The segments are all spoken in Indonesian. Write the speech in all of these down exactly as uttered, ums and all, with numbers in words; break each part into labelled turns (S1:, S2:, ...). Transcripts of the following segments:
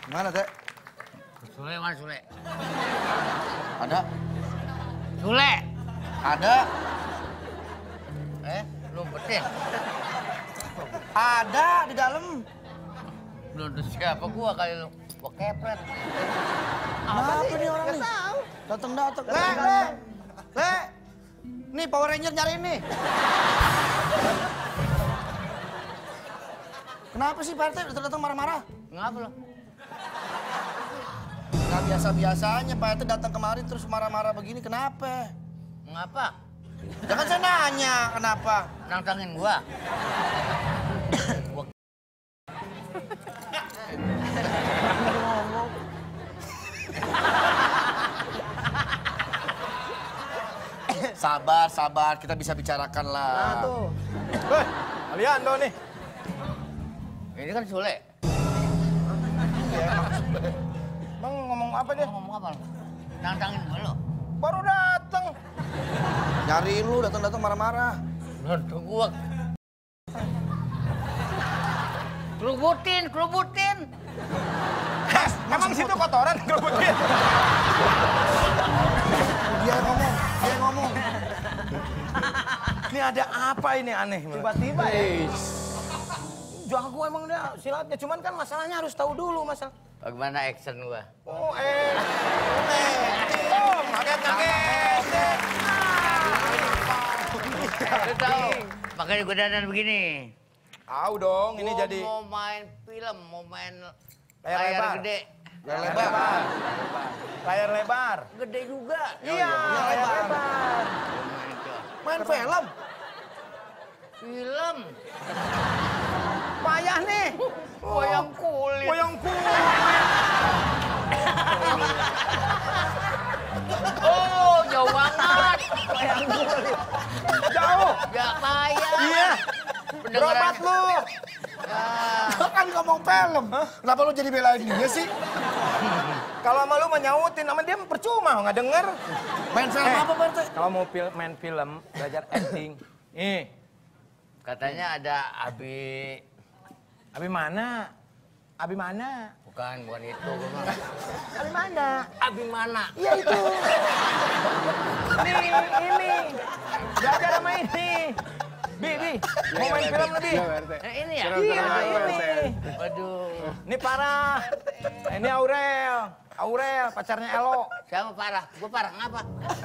S1: Mana, Teh?
S2: Sule mana Sule?
S1: Ada?
S2: Sule!
S1: Ada?
S2: Eh, lu umpetin?
S1: Ada di dalam.
S2: Lu siapa gua kali lu? Gua kepret.
S1: Apa sih nih orang nih? Datang-datang. Le, le, le. Nih Power Ranger nyariin nih. Kenapa sih Pak R T datang-datang marah-marah?
S2: Ngapa lu?
S1: Nggak biasa-biasanya Pak R T datang kemari terus marah-marah begini, kenapa?
S2: Ngapa?
S1: Jangan saya nanya kenapa.
S2: Nantangin gua. Gua
S1: Sabar, sabar, kita bisa bicarakan lah.
S3: Nah tuh. Hei, kalian dong nih.
S2: ini kan Sule.
S3: Iya, emang Sule. Emang ngomong apa dia?
S2: Ngomong apa lu? Nantangin gua lu.
S3: Baru datang.
S1: Nyariin lu, datang-datang marah-marah.
S2: Nonton gua. Kerubutin, kerubutin.
S3: Heh, emang situ kotoran kerubutin.
S1: Dia ngomong, dia ngomong.
S3: Ini ada apa ini aneh? Tiba-tiba ya. Jago emang dia silatnya, cuman kan masalahnya harus tahu dulu masalah.
S2: Bagaimana action gua?
S3: Oh, eh. Oh, kaget-kaget.
S2: Lu tahu, makanya gua dandan begini.
S3: Tahu dong, ini
S2: Gua
S3: jadi
S2: mau main film, mau main
S3: layar
S2: layar
S3: lebar.
S2: gede.
S3: Layar lebar. Layar lebar.
S2: Gede juga.
S3: Iya, layar lebar.
S1: Main film.
S2: Film.
S3: Payah nih.
S2: Wayang kulit.
S3: Wayang kulit.
S2: Oh, jauh banget. Wayang kulit.
S3: Jauh.
S2: Ya payah.
S3: Iya. Berobat lu.
S1: Lu kan ngomong film. Kenapa lu jadi belain dia sih?
S3: Kalau sama lu menyautin, sama dia percuma, nggak denger.
S1: Main film
S3: Eh.
S1: apa Pak R T?
S3: Kalau mau pil main film, belajar acting. Nih,
S2: Katanya ada Abi.
S3: Abi mana? Abi mana?
S2: Bukan, bukan itu. Gua mah.
S3: Abi mana?
S2: Abi mana?
S3: Iya itu. Nih, ini. Belajar sama ini. Bi, Bi, mau main film lebih?
S2: Eh, ini ya?
S3: Iya, ini.
S2: Waduh.
S3: Ini parah. Ini Aurel. Aurel, pacarnya Elo.
S2: Siapa parah? Gua parah ngapa?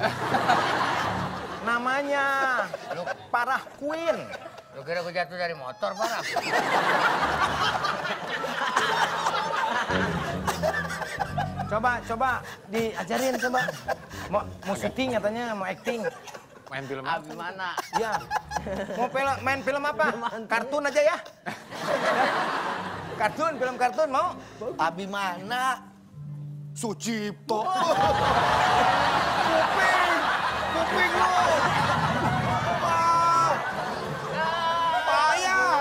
S3: Namanya Parah Queen.
S2: Lu kira gua jatuh dari motor parah?
S3: Coba, coba diajarin coba. Mau mau syuting katanya, mau acting.
S4: Main film
S2: Abi mana?
S3: Iya. Mau film, main film apa? Kartun aja ya. Kartun, film kartun mau?
S1: Abi mana? Sucipto. Kuping, kuping lu. Wah. Payah.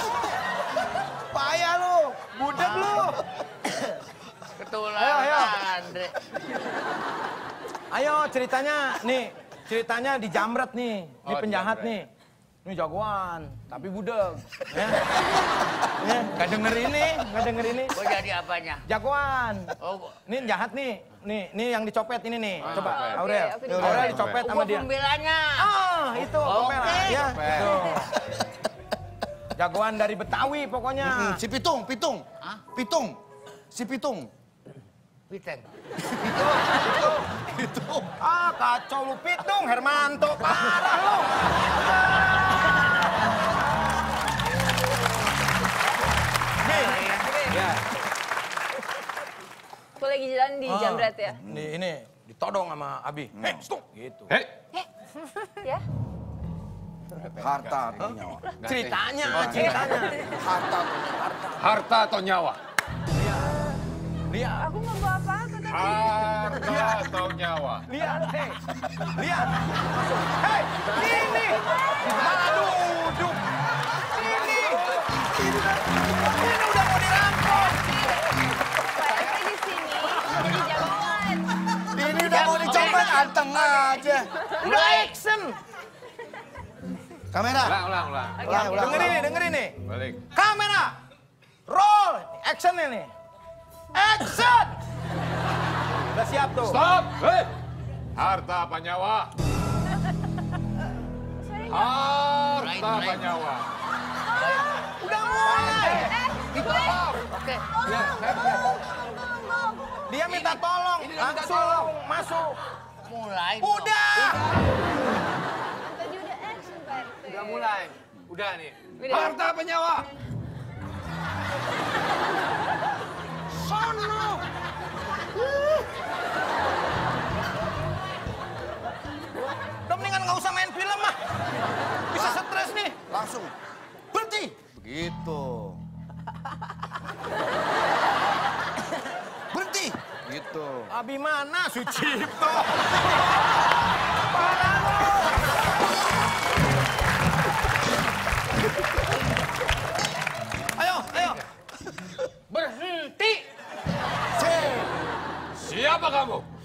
S1: Payah lu.
S3: Budek lu.
S2: Ketularan.
S3: Ayo, ayo.
S2: Andre.
S3: Ayo ceritanya nih. Ceritanya di Jamret nih. Ini
S4: Oh,
S3: penjahat
S4: Jamret.
S3: nih. Ini jagoan, tapi budek. Ya. Ya, nggak denger ini, nggak denger ini.
S2: Gua jadi apanya?
S3: Jagoan.
S2: Oh,
S3: Ini jahat nih. Nih, nih yang dicopet ini nih.
S4: Ah,
S3: Coba,
S4: oke.
S3: Aurel.
S5: Oke,
S3: Aurel
S5: Aurel.
S3: dicopet sama
S2: gua
S3: dia.
S2: pembelanya.
S3: Ah, itu
S2: Oke.
S3: pembela. Ya,
S4: Copet.
S3: tuh. Jagoan dari Betawi pokoknya.
S1: Hmm, si Pitung, Pitung.
S2: Hah?
S1: Pitung. Si Pitung.
S2: Piteng.
S1: Pitung.
S3: Ah, kacau lu Pitung, Hermanto. Parah lu. Nih, ya.
S5: Aku lagi jalan di
S3: Ah,
S5: Jamret ya.
S3: Ini, ini ditodong sama Abi. Hei, stop. Gitu.
S4: Hei,
S5: Ya.
S1: Harta atau nyawa.
S3: Ceritanya, ceritanya.
S1: Harta atau nyawa.
S4: harta atau nyawa?
S3: Lihat,
S5: Aku nggak bawa apa-apa tadi.
S4: Harta atau nyawa?
S3: lihat, hei. Lihat. Hei, ini. Malah duduk. Ini. Ini udah, ini udah mau dirampok.
S5: Pak R T di sini jadi jagoan.
S1: Ini udah mau dicopet, anteng aja.
S3: Udah action.
S1: Kamera.
S4: Ulang, ulang, ulang.
S1: Ulang, ulang,
S3: Dengerin
S1: ulang.
S3: nih, dengerin nih.
S4: Balik.
S3: Kamera. Roll. Action ini. Action! Udah siap tuh.
S4: Stop! Hei! Harta apa nyawa? Harta
S2: Meraih,
S4: apa
S2: meraih.
S4: nyawa?
S3: Udah mulai.
S2: Itu apa? Oke.
S3: Dia minta tolong. Langsung masuk.
S2: Mulai. dong.
S3: Udah.
S5: Tadi udah action Pak R T.
S3: Udah mulai. Udah nih.
S4: Harta apa nyawa?
S1: Sono.
S3: Udah mendingan nggak usah main film mah. Bisa stres nih.
S1: Langsung. Berhenti. Begitu. Berhenti. Gitu.
S3: Abi mana Sucipto? Ayo, ayo.
S4: Berhenti!
S1: C.
S4: Siapa kamu?